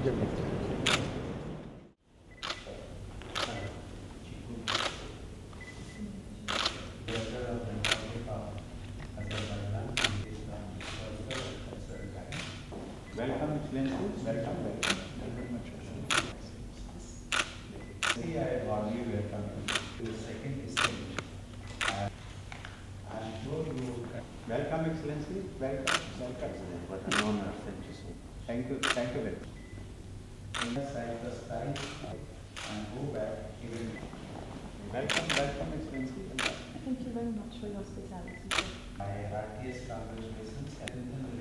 Welcome, Excellencies. Welcome. Thank you very much. I warmly welcome you to the second stage. I'm sure you welcome, Excellency. Welcome. What an honor. Thank you. Thank you very much. In the Cyprus time and go back even. Welcome, Excellency. Thank you very much for your hospitality. My heartiest congratulations.